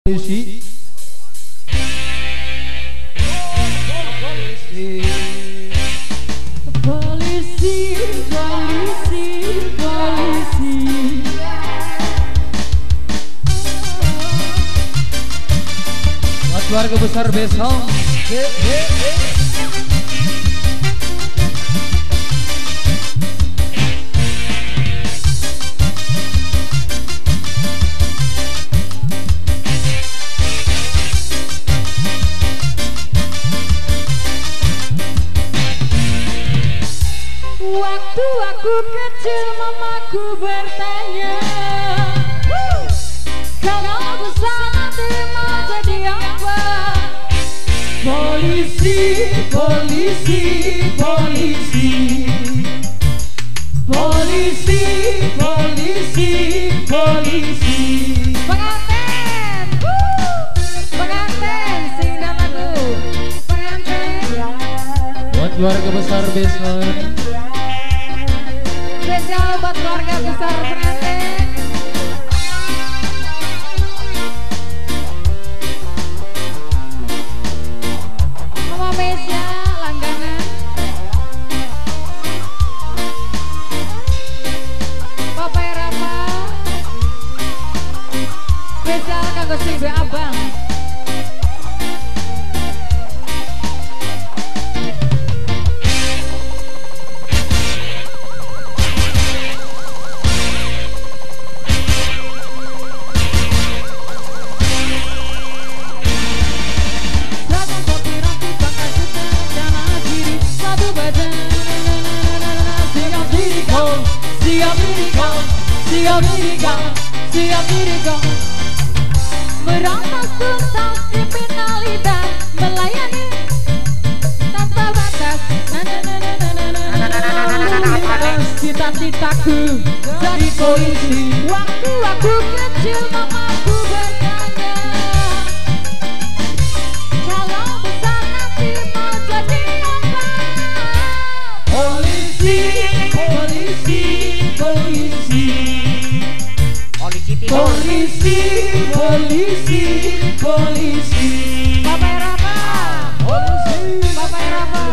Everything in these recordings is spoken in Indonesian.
Polisi. Polisi, polisi, polisi. Buat keluarga besar besok. Waktu aku kecil mamaku bertanya, kalau besar nanti mau jadi apa? Polisi, polisi, polisi. Polisi, polisi, polisi. Pengantin, pengantin, sing dan lagu. Pengantin. Buat keluarga besar besok. Spesial buat keluarga besar pengantin. Mama Mesya langganan. Papa Rama. Spesial kanggo sing duwe abang. Siap diri kau Merampas tuntas kriminalitas, melayani tanpa batas. Cita-citaku jadi polisi. Waktu aku kecil mamaku bertanya, kalau besar nanti mau jadi apa? Polisi, polisi, polisi. Polisi, polisi, polisi. Bapak Rama, Polisi. Bapak Rama.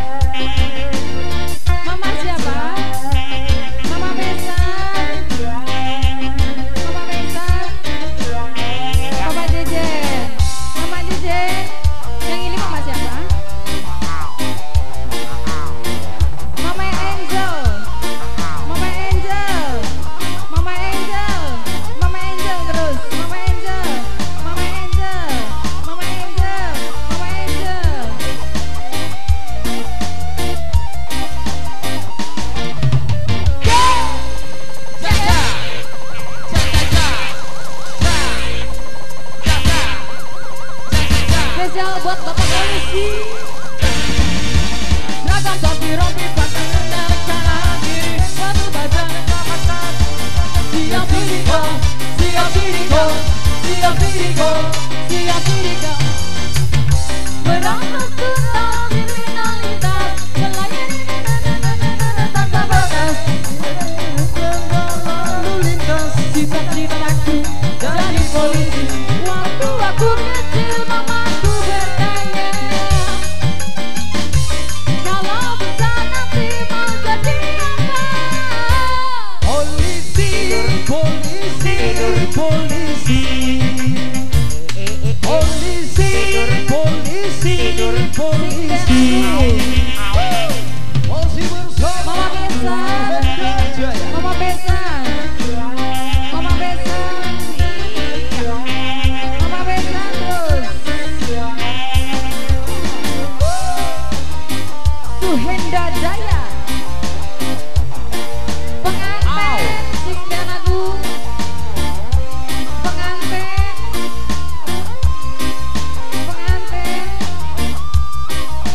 Mama siapa? Mama Besan. Mama Besan. Mama Jejen. Mama Jejen. Yang ini mama siapa? Mama Angel. Mama Angel. Mama Angel. Mama Angel terus. Mama Angel. Mama Angel. Mama Angel. Mama Angel. Spesial buat Bapak Polisi. Seragam topi rompi pakaian dari kanan kiri. Batu badan kamatan. Siap diri kau, siap diri kau, siap diri kau, siap diri kau. Merampas tuntas kriminalitas, melayani tanpa batas. Lalu lintas cita-citaku jadi polisi. Waktu aku kecil mamaku bertanya, kalau besar nanti mau jadi apa? Polisi, polisi, polisi. Polisi, polisi, polisi. Polisi bersama Mama Besan, Jaya. Mama Besan, Mama Besan, Mama Besan terus. Suhenda Jaya, pengantin Singdan Agung, pengantin, pengantin.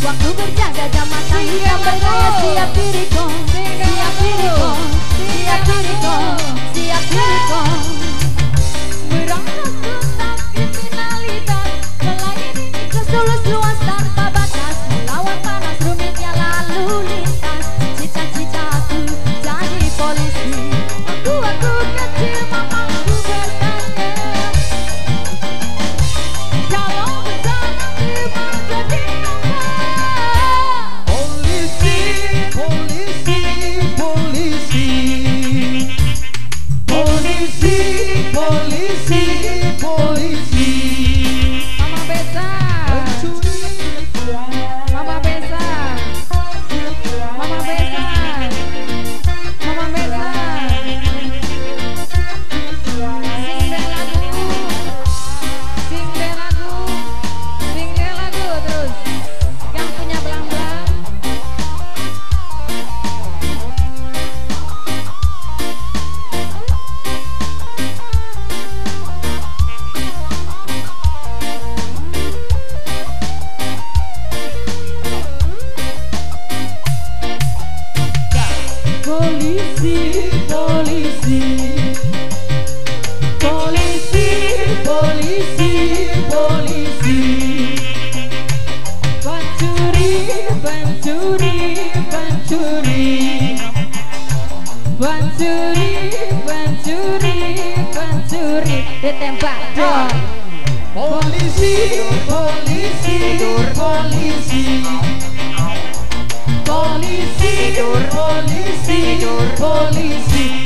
Waktu berjaga jam mata hitam bergaya. Siap diriku, siap diriku, siap diriku, siap diriku. Berangkat tuntas kriminalitas, melayani ikhlas tulus luas tanpa batas, melawan panas rumitnya lalu lintas. Cita-citaku jadi polisi. Waktu kecil mamaku bertanya, kalau besar nanti mau jadi apa? Polisi, polisi, polisi. Polisi, polisi, polisi. Mama Besa, Mama Besa, Mama Besa, Mama Besa. Sing deh lagu, sing deh lagu terus. Yang punya belang-belang. Polisi, polisi. Polisi, polisi, polisi. Pencuri, pencuri, pencuri. Pencuri, pencuri, pencuri. Ditembak dong. Polisi, polisi, polisi. Polisi, polisi, polisi.